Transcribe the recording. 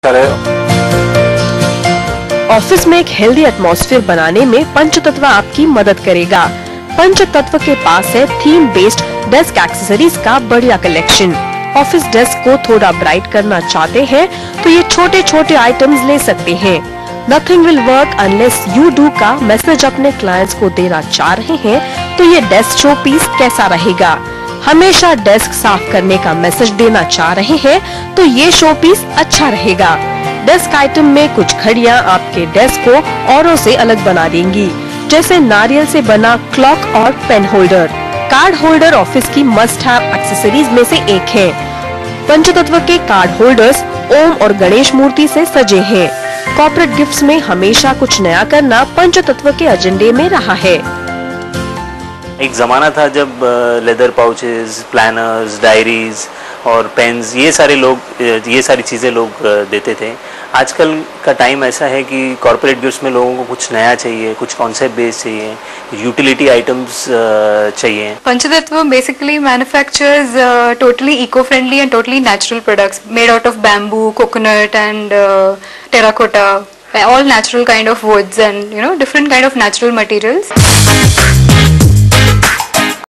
Office में एक healthy atmosphere बनाने में पंचतत्व आपकी मदद करेगा। पंचतत्व के पास है थीम बेस्ड डेस्क एक्सेसरीज का बढ़िया कलेक्शन। ऑफिस डेस्क को थोड़ा ब्राइट करना चाहते हैं तो ये छोटे छोटे आइटम्स ले सकते हैं। Nothing will work unless you do का मैसेज अपने क्लाइंट्स को देना चाह रहे हैं तो ये डेस्क शो पीस कैसा रहेगा। हमेशा डेस्क साफ करने का मैसेज देना चाह रहे हैं तो ये शो पीस अच्छा रहेगा। डेस्क आइटम में कुछ घड़ियां आपके डेस्क को औरों से अलग बना देंगी, जैसे नारियल से बना क्लॉक और pen holder. Card holder office की मस्ट हैव एक्सेसरीज में से एक है। पंचतत्व के कार्ड होल्डर्स ओम और गणेश मूर्ति से सजे हैं। कॉर्पोरेट गिफ्ट्स में हमेशा कुछ नया करना पंचतत्व के एजेंडे में रहा है। एक ज़माना था जब लेदर पाउचेस, प्लानर्स, डायरीज और पेन्स ये सारी चीज़ें लोग देते थे। आजकल का टाइम ऐसा है कि कॉर्पोरेट गिफ्ट्स में लोगों को कुछ नया चाहिए, कुछ कॉन्सेप्ट बेस्ड चाहिए, यूटिलिटी आइटम्स चाहिए। Panchatattva basically manufactures totally eco-friendly and totally natural products made out of bamboo, coconut and terracotta, all natural kind of woods and different kind of natural materials.